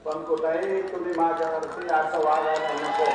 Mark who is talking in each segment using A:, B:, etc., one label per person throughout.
A: पण कुठेही तुम्ही माझ्यावरती असं वागायला नको.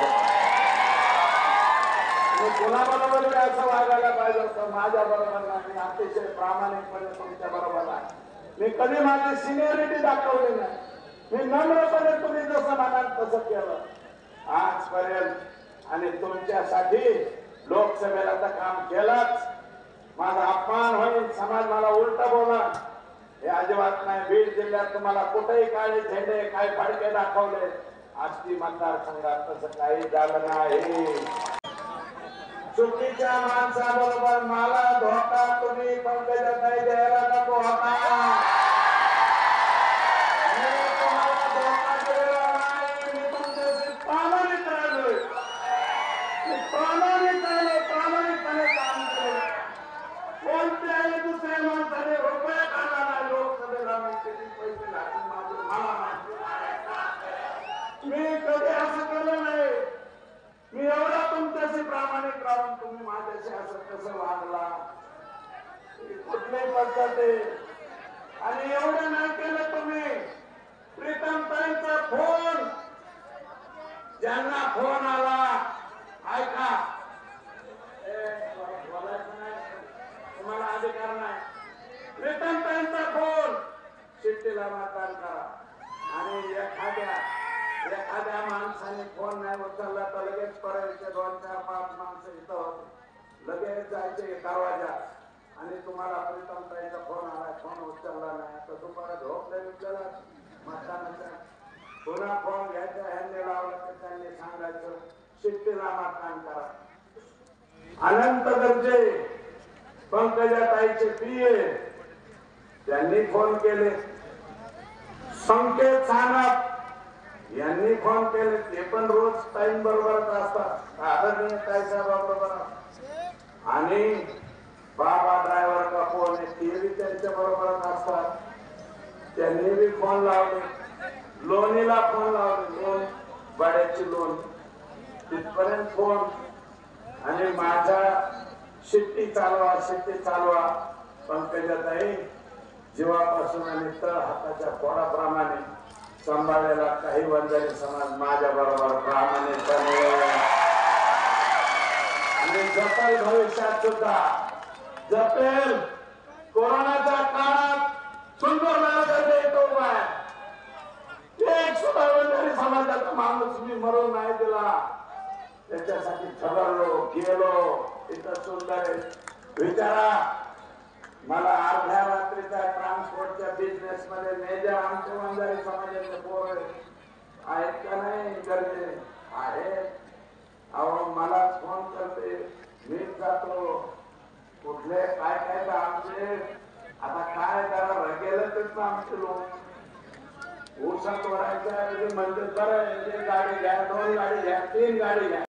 A: मी कुणाबरोबर असं वागायला पाहिजे होतं, माझ्या बरोबर नाही. अतिशय प्रामाणिकपणे तुमच्या बरोबर आहे. मी कधी माझी सिनियरिटी दाखवली नाही. मी नम्रपणे तुम्ही जसं म्हणाल तसं केलं आजपर्यंत. आणि तुमच्यासाठी लोकसभेला तर काम केलंच. माझा अपमान होईल, समाज मला उलट बोला, हे अजिबात नाही. बीड जिल्ह्यात तुम्हाला कुठेही काळे झेंडे काय फडके दाखवले, आष्टी मतदारसंघात तसं काही झालं नाही. चुकीच्या माणसाबरोबर मला धोका तुम्ही पंकजाताई द्यायला नको होता. मी तुम्हाला धोका दिलेला नाही. मी तुमच्याशी प्रामाणिक राहिलोय. मी प्रामाणिकपणे काम केलं. कोणत्याही दुसऱ्या माणसाने रुपये काढला नाही लोकसभेला. मी किती पैसे घातले माझे मला माहिती. मी कधी असं केलं नाही. मी एवढा तुमच्याशी प्रामाणिक राहून तुम्ही माझ्याशी असं कसं वागला, कुठल्याही पद्धती. आणि एवढं नाही केलं तुम्ही. प्रीतमताईंचा फोन, ज्यांना फोन आला, ऐका, बोलायचं नाही, तुम्हाला अधिकार नाही. प्रीतमताईंचा फोन, शिट्टीला मतदान करा. आणि एखाद्या माणसाने फोन नाही उचलला तर लगेच परळीचे 2, 4, 5 माणसं इथं होते. लगेच जायचे दरवाजात. आणि तुम्हाला प्रीतमताईचा फोन आला, फोन उचलला नाही तर तुम्हाला झोपले विकलेला मतदानाच्या. पुन्हा फोन घ्यायचा, ह्यांनी लावला तर त्यांनी सांगायचं शिट्टीला मतदान करा. अनंत गरजे पंकजाताईचे पीए त्यांनी फोन केले. संकेत सानप यांनी फोन केले. ते पण रोज टाइम बरोबरच असतात, आदरणीय ताईसाहेबांबरोबर. आणि बाबा ड्रायव्हर का फोन आहे ते बी त्यांच्या बरोबरच असतात. त्यांनी बी फोन लावले. लोणीला फोन लावले, लोन भाड्याची लोन तिथपर्यंत फोन. आणि माझा शिट्टी चालवा पंकजाताई जीवापासून आणि तळ हाताच्या पोळाप्रमाणे सांभाळलेला काही वंजारी समाज माझ्या बरोबर प्रामाणिकपणे आणि जपेल, भविष्यात सुद्धा जपेल. कोरोनाच्या काळात सुंदर मार्ग देतो उभा आहे. एक सुद्धा वंजारी समाजाचा माणूस मी मरून नाही दिला. त्याच्यासाठी झगडलो, गेलो. इथं सुंदर विचारा, मला अर्ध्या रात्रीचा ट्रान्सपोर्टच्या बिझनेस मध्ये मेजर आमचे वंजारी समाजाचे पोर आहेत का नाही? गरजे आहेत. अहो मला फोन करते, मीच जातो. कुठले काय काय तर आमचे आता काय करा गेलं तर आमचे लोक ऊसा तोडायचं म्हणजे बरं, गाडी घ्या, 2 गाडी घ्या, 3 गाडी घ्या.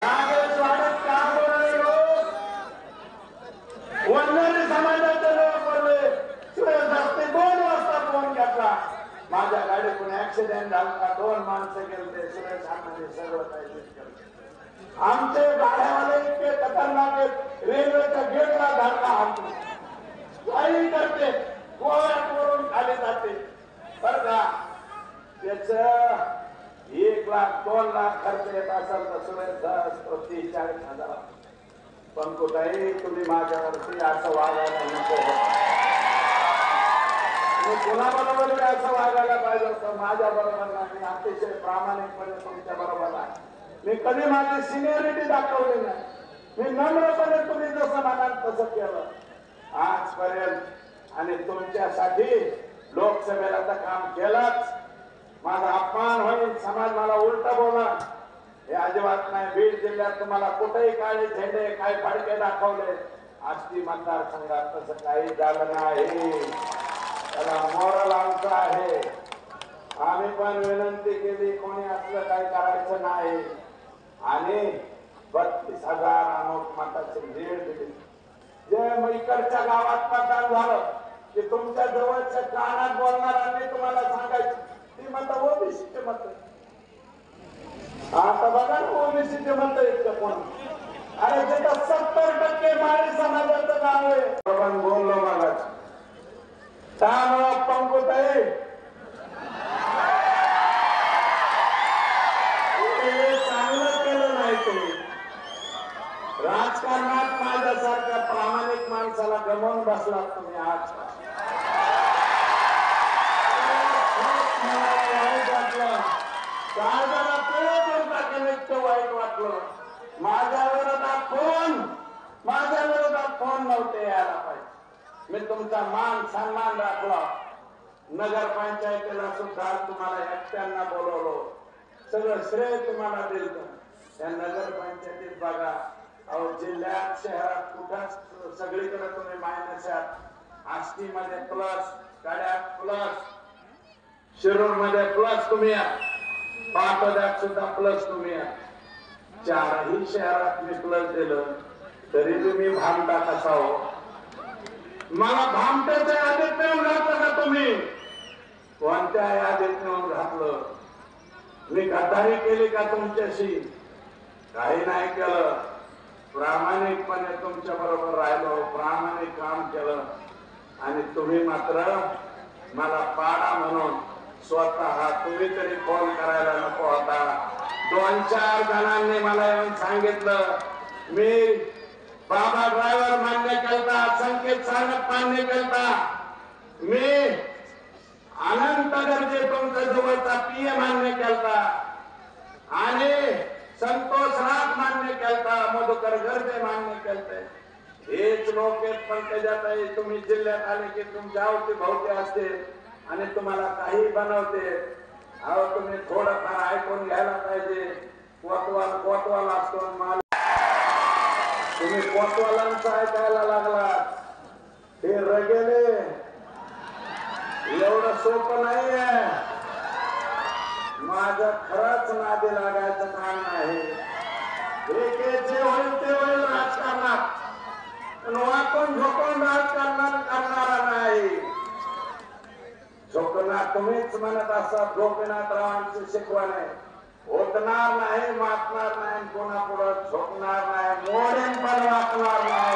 A: वंजारी समाजाचे लोक बोलले 2 वाजता फोन घेतला. माझ्या गाडीतून ऍक्सिडेंट झाला, 2 माणसं गेले. सुरेश आम्हाला सगळं काही केलं. आमचे गाड्यावाले इतके खतरनाक आहेत, रेल्वेच्या गेटला धडका हाणतो, काही करते, गोव्यावरून खाली जाते. बर का, त्याच 1 लाख 2 लाख खर्च येत असेल तर सुरेश 30-40 हजार. पण कुठेही तुम्ही माझ्यावरती असं वागायला नको. मी कुणाबरोबर असं वागायला पाहिजे होतं, माझ्या बरोबर नाही. अतिशय प्रामाणिकपणे तुमच्या बरोबर आहे. मी कधी माझी सिनियरिटी दाखवली नाही. मी नम्रपणे तुम्ही जसं म्हणाल तसं केलं आजपर्यंत. आणि तुमच्यासाठी लोकसभेला तर काम केलंच. माझा अपमान होईल, समाज मला उलट बोला, हे अजिबात नाही. बीड जिल्ह्यात तुम्हाला कुठेही काळे झेंडे काय फडके दाखवले, आष्टी मतदारसंघात तसं काही झालं नाही. त्याला मोरल आमचं आहे. आम्ही पण विनंती केली, कोणी असलं काही करायचं नाही. आणि 32,000 अनोट मताचे लीड दिली. जे इकडच्या गावात मतदान झालं की तुमच्या जवळच्या कानात बोलणाऱ्यांनी तुम्हाला सांगायचं ती मत ओबीसीचे मत. आता बघा ना ओबीसीचे मत आहेत का कोण? अरे तिथं 70% माळी समाजाचं गाव आहे. आपण बोललो मला त्यामुळं पंकुताई वाटलं. माझ्या विरोधात फोन नव्हते यायला पाहिजे. मी तुमचा मान सन्मान राखला. नगरपंचायतीला सुद्धा तुम्हाला एकट्यांना बोलवलो. सगळं श्रेय तुम्हाला दिलं. त्या नगरपंचायतीत बघा, अहो जिल्ह्यात शहरात कुठं सगळीकडे तुम्ही मायनस आहात. आष्टीमध्ये प्लस, कड्यात प्लस, शिरूर मध्ये प्लस तुम्ही आहात, पाटोद्यात सुद्धा प्लस तुम्ही आहात. चारही शहरात मी प्लस दिलं तरी तुम्ही भामटा कसा हो? मला भामट्याच्या यादीत नेऊन घातलं का तुम्ही? कोणत्या यादीत नेऊन घातलं? मी गद्दारी केली का तुमच्याशी? काही नाही केलं. प्रामाणिकपणे तुमच्या बरोबर राहिलो, प्रामाणिक काम केलं. आणि तुम्ही मात्र मला पाडा म्हणून स्वतः तुम्ही तरी फोन करायला नको होता. 2-4 जणांनी मला येऊन सांगितलं. मी बाबा ड्रायव्हर मान्य केलता, संकेत सानप मान्य केलता, मी अनंत गरजे तुमच्या जवळचा पीए मान्य केलता आणि संतोष राग मान्य केलता, मधुकर गर्जे मान्य केलते. हेच लोक पंकजाताई तुम्ही जिल्ह्यात आले की तुमच्या अवती भोवती असते आणि तुम्हाला काही बनवते. अहो तुम्ही थोडंफार ऐकून घ्यायला पाहिजे. कोतवाल असतो माल, तुम्ही कोतवालांचं ऐकायला लागला. हे रगेले एवढं सोपं नाहीये. माझं खरंच नादी लागायचं काम नाही. जे होईल ते होईल राजकारणात, पण वाकून झोपून राजकारणात करणारा नाही. झोपणार तुम्हीच म्हणत असा. गोपीनाथरावांची शिकवणे होतणार नाही, मातणार नाही, कोणा पुढं झोपणार नाही, मोडेन पण वाकणार नाही.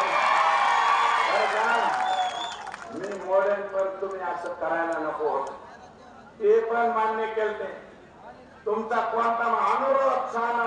A: मी मोडेन पण तुम्ही असं करायला नको होत. ते पण मान्य केले. तुमचा कोणता अनुरोध छान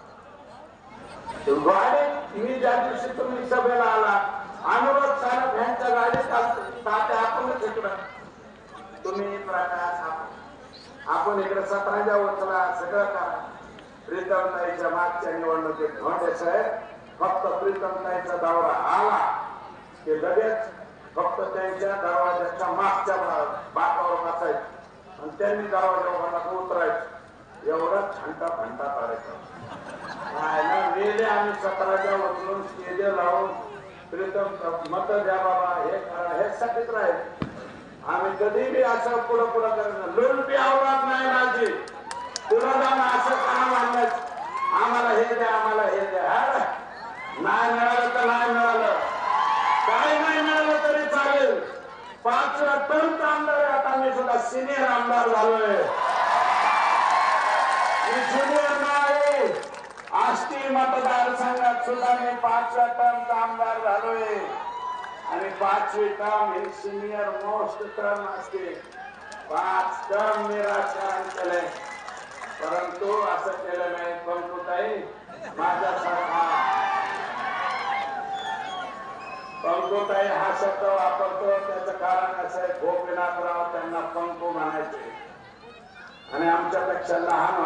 A: गाडीत, मी ज्या दिवशी तुम्ही सभेला आला, अनुरोध साहेब यांच्या गाडीत तात्या आपणच इकडं, तुम्ही प्रकाश आपण इकडे 17 उचला, सगळं करा. प्रीतमताईच्या मागच्या निवडणुकीत धोंडे साहेब फक्त प्रीतमताईचा दौरा आला की लगेच फक्त त्यांच्या दरवाजाच्या मागच्या बाकावर बसायचं आणि त्यांनी दरवाजा उतरायचं. एवढा छंटा फंटा करायचा. वेळे आम्ही 17 उचलून स्टेज लावून प्रीतम मत द्या बाबा, हे करा, हे साठी राहील. आम्ही कधी बी असं पुढं करणार. लोन बी आवडत नाही माझी. तुला जाऊन असं काम आणलं, आम्हाला हे द्या, आम्हाला हे द्या. नाही मिळालं तर नाही मिळालं, काही नाही मिळालं तरी चालेल. 5 टर्म आमदार आता मी सुद्धा सिनियर आमदार झालोय. ज्युनियर नाही, आष्टी मतदारसंघात सुद्धा मी 5 टर्म आमदार झालोय. आणि 5वी टर्म ही सिनियर मोस्ट टर्म असते. 5 टर्म मी राजकारण केले, परंतु असं केलं नाही. पंकुताई माझ्यासारखा, पंकुताई हा शब्द वापरतो त्याचं कारण असं आहे, गोपीनाथराव त्यांना पंकू म्हणायचे आणि आमच्यापेक्षा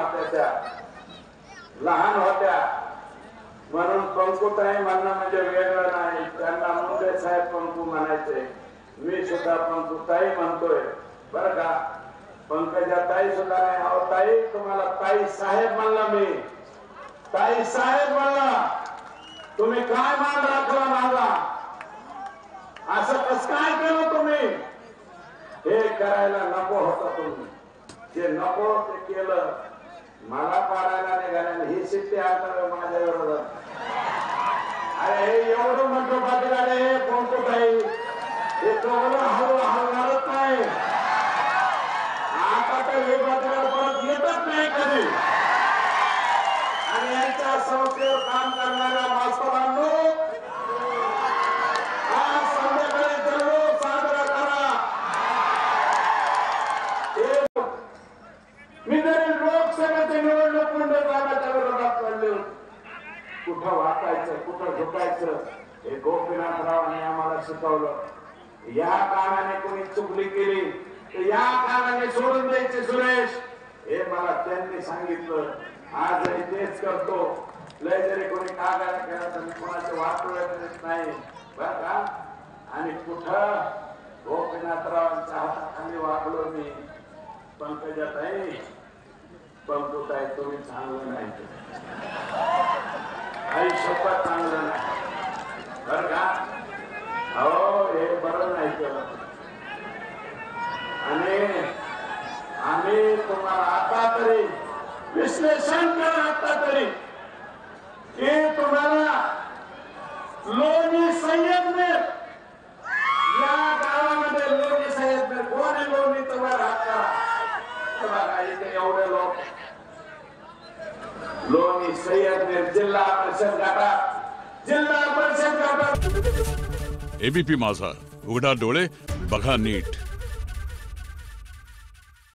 A: लहान होत्या म्हणून पंकुताई म्हणणं म्हणजे वेगळं नाही. त्यांना मुंडे साहेब पंकू म्हणायचे. मी सुद्धा पंकुताई म्हणतोय बरं का. पंकजाताई सुद्धा नाही. अहो ताई, तुम्हाला ताई साहेब म्हणला, मी ताई साहेब म्हणला. तुम्ही काय मान राखला माझा? असं कस काय केलं तुम्ही? हे करायला नको होतं. तुम्ही जे नको ते केलं. मला पाडायला निघाल्या ही सिट्टी आता माझ्या विरोधात. अरे हे एवढं म्हटलं बाजूला हे पंकुताई, हे कवलं हलणारच नाही. आता तर हे बाजूला परत येतच नाही कधी. आणि यांच्या संस्थेवर काम करणाऱ्या मास्तरांनो, आज संध्याकाळी जल्लोष साजरा करा. मी जरी लोकसभेची निवडणूक मंडळाच्या विरोधात पडले, कुठं वाकायचं, कुठं झुकायचं, हे गोपीनाथरावांनी आम्हाला शिकवलं. या कामाने कोणी चुकली केली तर या कामाने सोडून द्यायचे सुरेश, हे मला त्यांनी सांगितलं. आजही तेच करतो. लय जरी कोणी कागायला केला तर मी कोणाचे वाटोळे करीत नाही बर का. आणि कुठं गोपीनाथरावांच्या हाताखाली वागलो मी. पंकजाताई पंकुताई तुम्ही चांगलं नाही आयुष्यात चांगलं नाही बर का. हो हे बरं नाही केलं. आणि आम्ही तुम्हाला आता तरी विश्लेषण करा आता तरी की तुम्हाला लोणी सय्यदने या गावामध्ये लोणी सय्यदने कोण आहे लोणी तुम्हाला हात करा. बघा इथे एवढे लोक लोणी सय्यदने जिल्हा परिषद गटात जिल्हा परिषद गटात.
B: एबीपी माझा, उघडा डोळे बघा नीट.